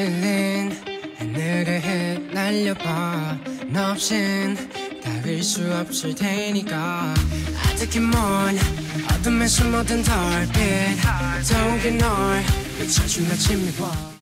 찔린 하늘에 흩날려봐. 너 없인 닿을 수 없을 테니까. 아득히 먼 어둠에 숨어든 달빛 더욱이 널 비춰준 아침이 와.